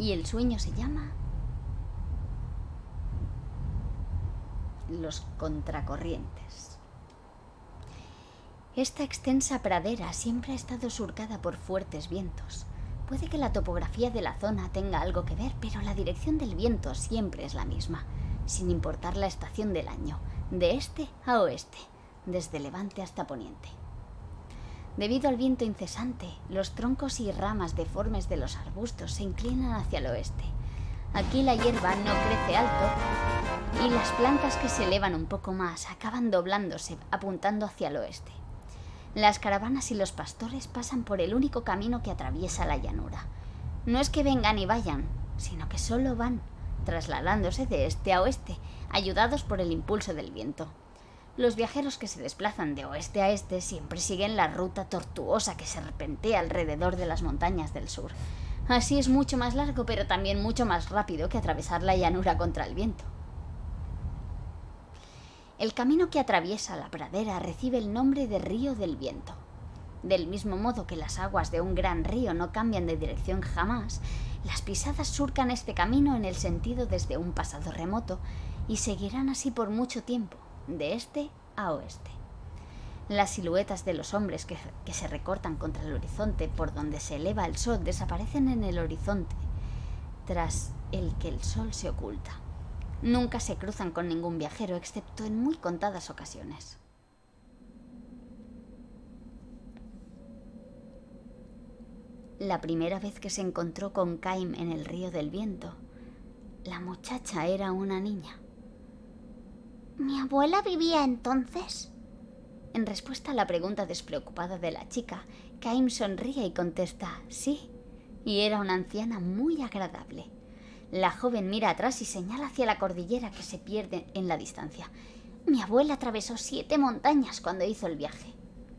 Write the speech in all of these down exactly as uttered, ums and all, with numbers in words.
Y el sueño se llama Los Contracorrientes. Esta extensa pradera siempre ha estado surcada por fuertes vientos. Puede que la topografía de la zona tenga algo que ver, pero la dirección del viento siempre es la misma, sin importar la estación del año, de este a oeste, desde levante hasta poniente. Debido al viento incesante, los troncos y ramas deformes de los arbustos se inclinan hacia el oeste. Aquí la hierba no crece alto y las plantas que se elevan un poco más acaban doblándose, apuntando hacia el oeste. Las caravanas y los pastores pasan por el único camino que atraviesa la llanura. No es que vengan y vayan, sino que solo van, trasladándose de este a oeste, ayudados por el impulso del viento. Los viajeros que se desplazan de oeste a este siempre siguen la ruta tortuosa que serpentea alrededor de las montañas del sur. Así es mucho más largo, pero también mucho más rápido que atravesar la llanura contra el viento. El camino que atraviesa la pradera recibe el nombre de Río del Viento. Del mismo modo que las aguas de un gran río no cambian de dirección jamás, las pisadas surcan este camino en el sentido desde un pasado remoto y seguirán así por mucho tiempo, de este a oeste. Las siluetas de los hombres que, que se recortan contra el horizonte por donde se eleva el sol desaparecen en el horizonte, tras el que el sol se oculta. Nunca se cruzan con ningún viajero, excepto en muy contadas ocasiones. La primera vez que se encontró con Caim en el Río del Viento, la muchacha era una niña. ¿Mi abuela vivía entonces? En respuesta a la pregunta despreocupada de la chica, Caim sonríe y contesta sí, y era una anciana muy agradable. La joven mira atrás y señala hacia la cordillera que se pierde en la distancia. Mi abuela atravesó siete montañas cuando hizo el viaje.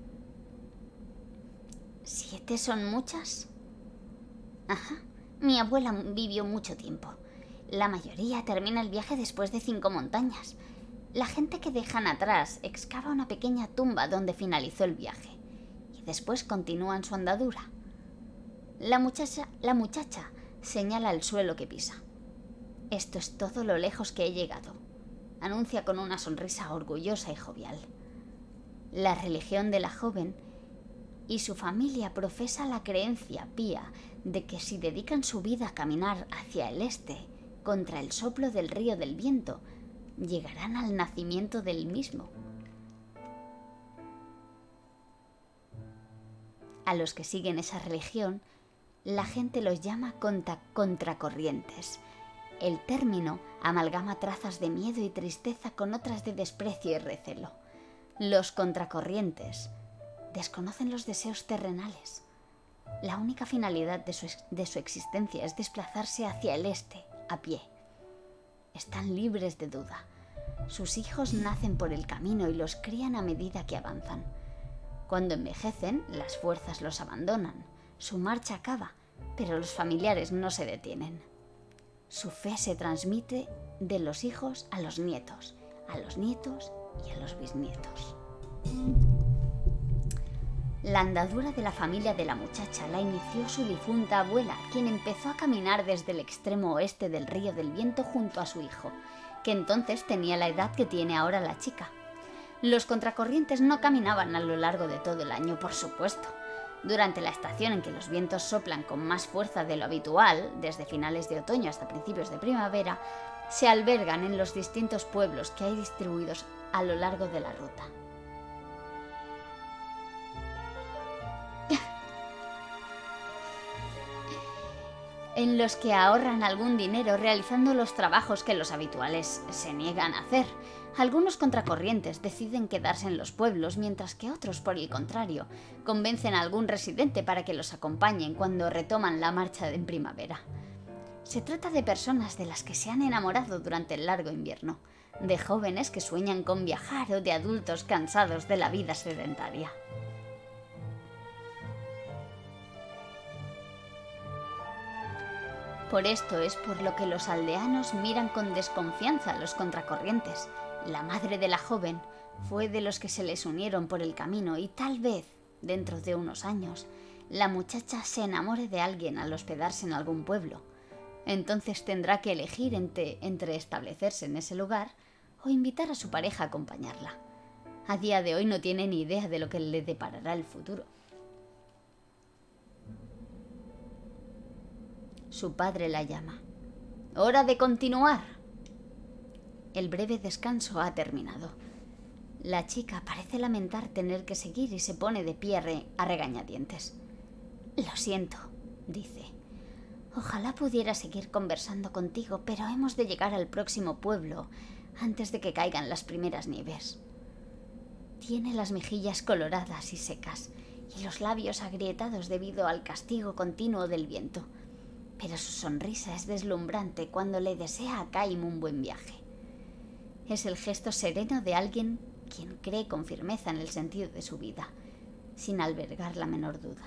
¿Siete son muchas? Ajá, mi abuela vivió mucho tiempo. La mayoría termina el viaje después de cinco montañas. La gente que dejan atrás excava una pequeña tumba donde finalizó el viaje y después continúan su andadura. La muchacha, la muchacha señala el suelo que pisa. Esto es todo lo lejos que he llegado, anuncia con una sonrisa orgullosa y jovial. La religión de la joven y su familia profesa la creencia pía de que si dedican su vida a caminar hacia el este, contra el soplo del río del viento, llegarán al nacimiento del mismo. A los que siguen esa religión, la gente los llama contra contracorrientes. El término amalgama trazas de miedo y tristeza con otras de desprecio y recelo. Los contracorrientes desconocen los deseos terrenales. La única finalidad de su, de su existencia es desplazarse hacia el este, a pie. Están libres de duda. Sus hijos nacen por el camino y los crían a medida que avanzan. Cuando envejecen, las fuerzas los abandonan. Su marcha acaba, pero los familiares no se detienen. Su fe se transmite de los hijos a los nietos, a los nietos y a los bisnietos. La andadura de la familia de la muchacha la inició su difunta abuela, quien empezó a caminar desde el extremo oeste del Río del Viento junto a su hijo, que entonces tenía la edad que tiene ahora la chica. Los contracorrientes no caminaban a lo largo de todo el año, por supuesto. Durante la estación en que los vientos soplan con más fuerza de lo habitual, desde finales de otoño hasta principios de primavera, se albergan en los distintos pueblos que hay distribuidos a lo largo de la ruta. En los que ahorran algún dinero realizando los trabajos que los habituales se niegan a hacer. Algunos contracorrientes deciden quedarse en los pueblos, mientras que otros, por el contrario, convencen a algún residente para que los acompañen cuando retoman la marcha en primavera. Se trata de personas de las que se han enamorado durante el largo invierno, de jóvenes que sueñan con viajar o de adultos cansados de la vida sedentaria. Por esto es por lo que los aldeanos miran con desconfianza a los contracorrientes. La madre de la joven fue de los que se les unieron por el camino y tal vez, dentro de unos años, la muchacha se enamore de alguien al hospedarse en algún pueblo. Entonces tendrá que elegir entre, entre establecerse en ese lugar o invitar a su pareja a acompañarla. A día de hoy no tiene ni idea de lo que le deparará el futuro. Su padre la llama. ¡Hora de continuar! El breve descanso ha terminado. La chica parece lamentar tener que seguir y se pone de pie a, re- a regañadientes. Lo siento, dice. Ojalá pudiera seguir conversando contigo, pero hemos de llegar al próximo pueblo antes de que caigan las primeras nieves. Tiene las mejillas coloradas y secas y los labios agrietados debido al castigo continuo del viento, pero su sonrisa es deslumbrante cuando le desea a Kaim un buen viaje. Es el gesto sereno de alguien quien cree con firmeza en el sentido de su vida, sin albergar la menor duda.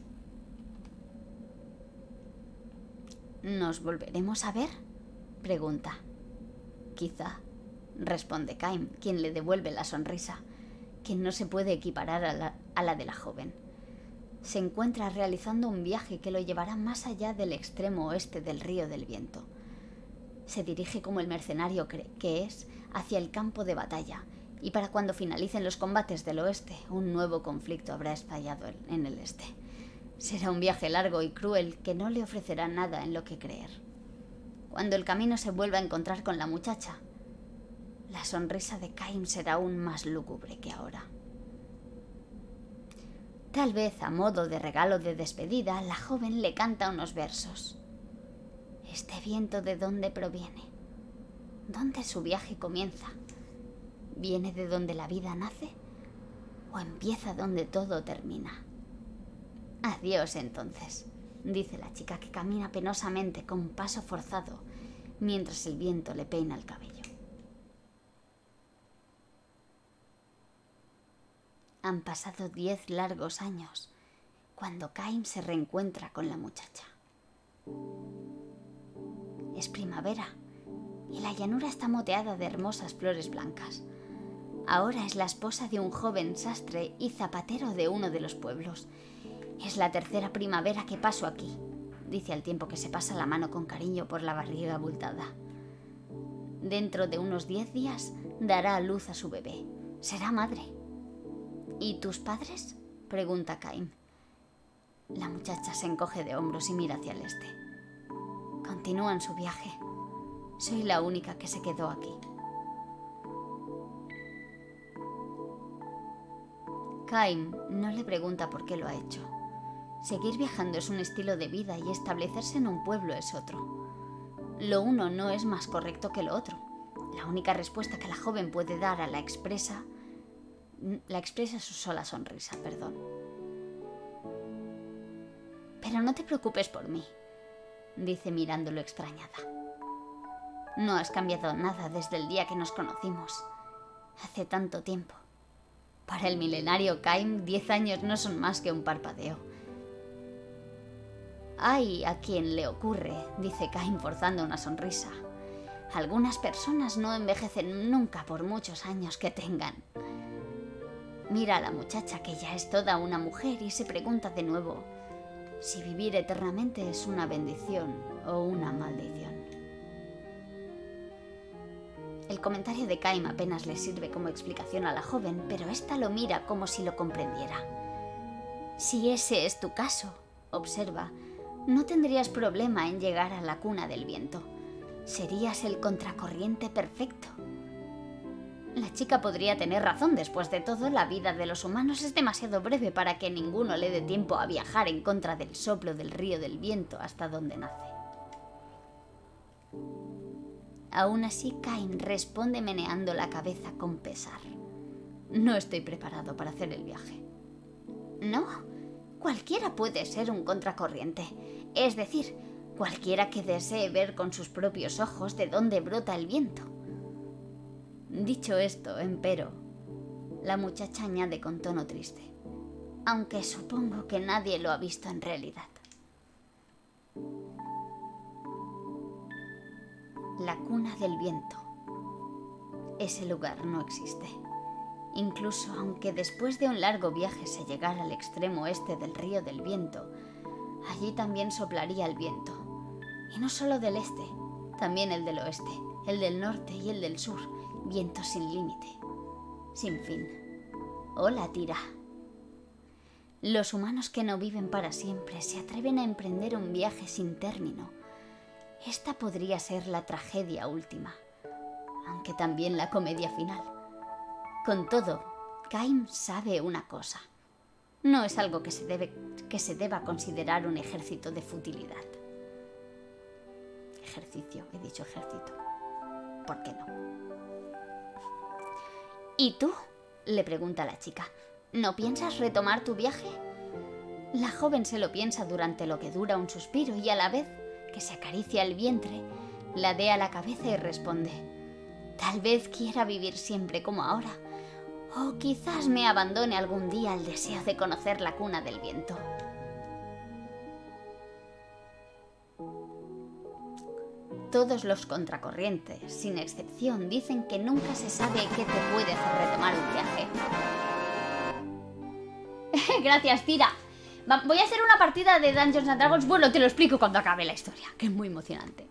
¿Nos volveremos a ver?, pregunta. Quizá, responde Kaim, quien le devuelve la sonrisa, que no se puede equiparar a la, a la de la joven. Se encuentra realizando un viaje que lo llevará más allá del extremo oeste del río del viento. Se dirige como el mercenario que es hacia el campo de batalla, y para cuando finalicen los combates del oeste, un nuevo conflicto habrá estallado en el este. Será un viaje largo y cruel que no le ofrecerá nada en lo que creer. Cuando el camino se vuelva a encontrar con la muchacha, la sonrisa de Kaim será aún más lúgubre que ahora. Tal vez, a modo de regalo de despedida, la joven le canta unos versos. ¿Este viento de dónde proviene? ¿Dónde su viaje comienza? ¿Viene de donde la vida nace? ¿O empieza donde todo termina? Adiós, entonces, dice la chica, que camina penosamente con paso forzado mientras el viento le peina el cabello. Han pasado diez largos años cuando Kaim se reencuentra con la muchacha. Es primavera y la llanura está moteada de hermosas flores blancas. Ahora es la esposa de un joven sastre y zapatero de uno de los pueblos. Es la tercera primavera que paso aquí, dice al tiempo que se pasa la mano con cariño por la barriga abultada. Dentro de unos diez días dará a luz a su bebé. Será madre. ¿Y tus padres?, pregunta Kaim. La muchacha se encoge de hombros y mira hacia el este. Continúan su viaje. Soy la única que se quedó aquí. Kaim no le pregunta por qué lo ha hecho. Seguir viajando es un estilo de vida y establecerse en un pueblo es otro. Lo uno no es más correcto que lo otro. La única respuesta que la joven puede dar a la expresa, la expresa su sola sonrisa, perdón. Pero no te preocupes por mí, dice mirándolo extrañada. No has cambiado nada desde el día que nos conocimos. Hace tanto tiempo. Para el milenario Kaim, diez años no son más que un parpadeo. Hay a quien le ocurre, dice Kaim forzando una sonrisa. Algunas personas no envejecen nunca por muchos años que tengan. Mira a la muchacha, que ya es toda una mujer, y se pregunta de nuevo si vivir eternamente es una bendición o una maldición. El comentario de Kaim apenas le sirve como explicación a la joven, pero ésta lo mira como si lo comprendiera. Si ese es tu caso, observa, no tendrías problema en llegar a la cuna del viento. Serías el contracorriente perfecto. La chica podría tener razón. Después de todo, la vida de los humanos es demasiado breve para que ninguno le dé tiempo a viajar en contra del soplo del río del viento hasta donde nace. Aún así, Kaim responde meneando la cabeza con pesar. No estoy preparado para hacer el viaje. ¿No? Cualquiera puede ser un contracorriente. Es decir, cualquiera que desee ver con sus propios ojos de dónde brota el viento. Dicho esto, empero, la muchacha añade con tono triste, aunque supongo que nadie lo ha visto en realidad. La cuna del viento. Ese lugar no existe. Incluso aunque después de un largo viaje se llegara al extremo oeste del río del viento, allí también soplaría el viento, Y no solo del este, también el del oeste, el del norte y el del sur. Vientos sin límite, sin fin. Hola, Tira. Los humanos que no viven para siempre se atreven a emprender un viaje sin término. Esta podría ser la tragedia última, aunque también la comedia final. Con todo, Caim sabe una cosa. No es algo que se debe, que se deba considerar un ejército de futilidad. Ejercicio, he dicho ejército. ¿Por qué no? ¿Y tú?, le pregunta la chica. ¿No piensas retomar tu viaje? La joven se lo piensa durante lo que dura un suspiro y a la vez que se acaricia el vientre, ladea la cabeza y responde: tal vez quiera vivir siempre como ahora, o quizás me abandone algún día el deseo de conocer la cuna del viento. Todos los contracorrientes, sin excepción, dicen que nunca se sabe qué te puede hacer retomar un viaje. Gracias, Tira. Voy a hacer una partida de Dungeons and Dragons. Bueno, te lo explico cuando acabe la historia, que es muy emocionante.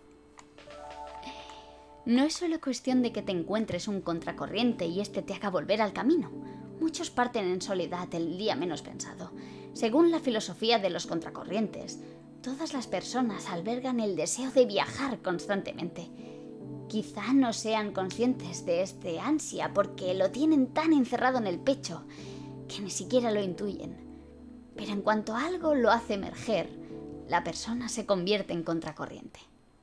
No es solo cuestión de que te encuentres un contracorriente y este te haga volver al camino. Muchos parten en soledad el día menos pensado. Según la filosofía de los contracorrientes, todas las personas albergan el deseo de viajar constantemente. Quizá no sean conscientes de este ansia porque lo tienen tan encerrado en el pecho que ni siquiera lo intuyen. Pero en cuanto algo lo hace emerger, la persona se convierte en contracorriente.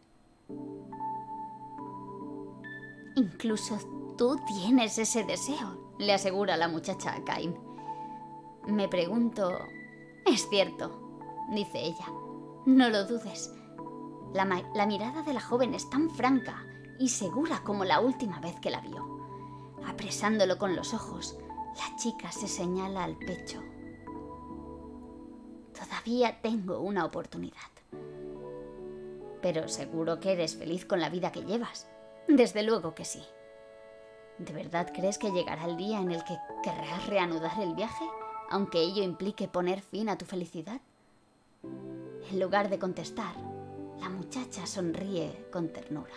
Incluso tú tienes ese deseo, le asegura la muchacha a Caim. Me pregunto... Es cierto, dice ella. No lo dudes. La, la mirada de la joven es tan franca y segura como la última vez que la vio. Apresándolo con los ojos, la chica se señala al pecho. Todavía tengo una oportunidad. Pero seguro que eres feliz con la vida que llevas. Desde luego que sí. ¿De verdad crees que llegará el día en el que querrás reanudar el viaje, aunque ello implique poner fin a tu felicidad? En lugar de contestar, la muchacha sonríe con ternura.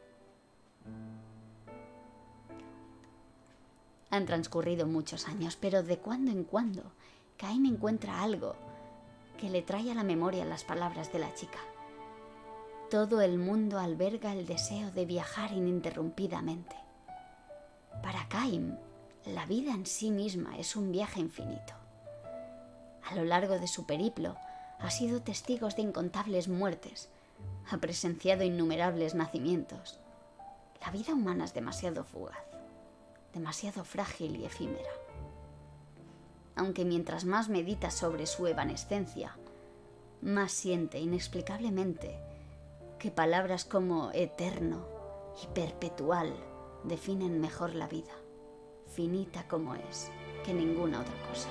Han transcurrido muchos años, pero de cuando en cuando, Caim encuentra algo que le trae a la memoria las palabras de la chica. Todo el mundo alberga el deseo de viajar ininterrumpidamente. Para Caim, la vida en sí misma es un viaje infinito. A lo largo de su periplo, ha sido testigo de incontables muertes, ha presenciado innumerables nacimientos. La vida humana es demasiado fugaz, demasiado frágil y efímera. Aunque mientras más medita sobre su evanescencia, más siente inexplicablemente que palabras como eterno y perpetual definen mejor la vida, finita como es, que ninguna otra cosa.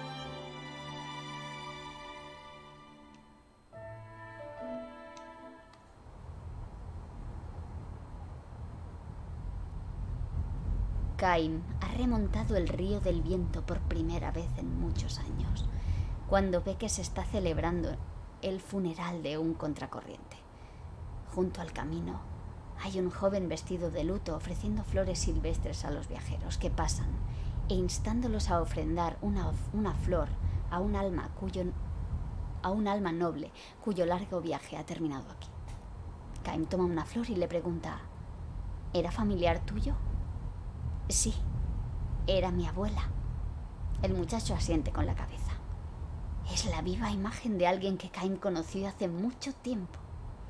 Caim ha remontado el río del viento por primera vez en muchos años, cuando ve que se está celebrando el funeral de un contracorriente. Junto al camino hay un joven vestido de luto ofreciendo flores silvestres a los viajeros que pasan e instándolos a ofrendar una, una flor a un alma cuyo, a un alma noble cuyo largo viaje ha terminado aquí. Caim toma una flor y le pregunta: ¿era familiar tuyo? Sí, era mi abuela. El muchacho asiente con la cabeza. Es la viva imagen de alguien que Caim conoció hace mucho tiempo.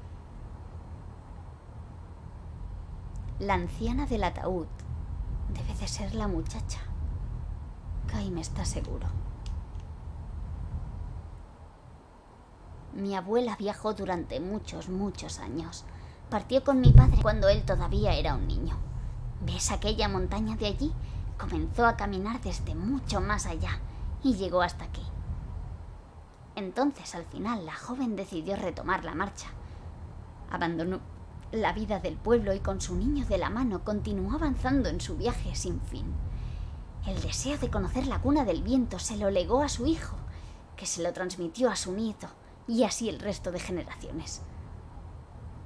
La anciana del ataúd debe de ser la muchacha. Caim está seguro. Mi abuela viajó durante muchos, muchos años. Partió con mi padre cuando él todavía era un niño. ¿Ves aquella montaña de allí? Comenzó a caminar desde mucho más allá y llegó hasta aquí. Entonces, al final, la joven decidió retomar la marcha. Abandonó la vida del pueblo y con su niño de la mano continuó avanzando en su viaje sin fin. El deseo de conocer la cuna del viento se lo legó a su hijo, que se lo transmitió a su nieto y así el resto de generaciones.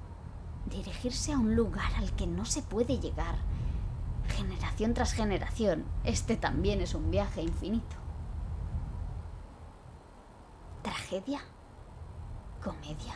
Dirigirse a un lugar al que no se puede llegar, generación tras generación, este también es un viaje infinito. ¿Tragedia? ¿Comedia?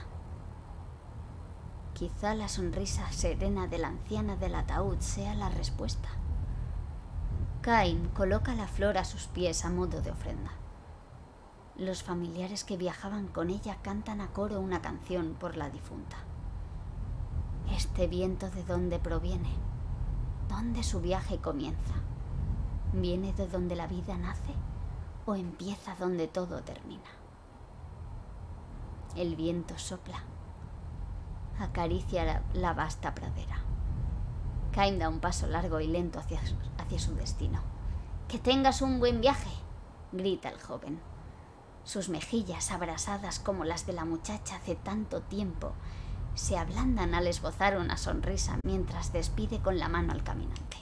Quizá la sonrisa serena de la anciana del ataúd sea la respuesta. Cain coloca la flor a sus pies a modo de ofrenda. Los familiares que viajaban con ella cantan a coro una canción por la difunta. ¿Este viento de dónde proviene? ¿Dónde su viaje comienza? ¿Viene de donde la vida nace o empieza donde todo termina? El viento sopla, acaricia la, la vasta pradera. Cain da un paso largo y lento hacia, hacia su destino. «¡Que tengas un buen viaje!», grita el joven. Sus mejillas, abrasadas como las de la muchacha hace tanto tiempo, se ablandan al esbozar una sonrisa mientras despide con la mano al caminante.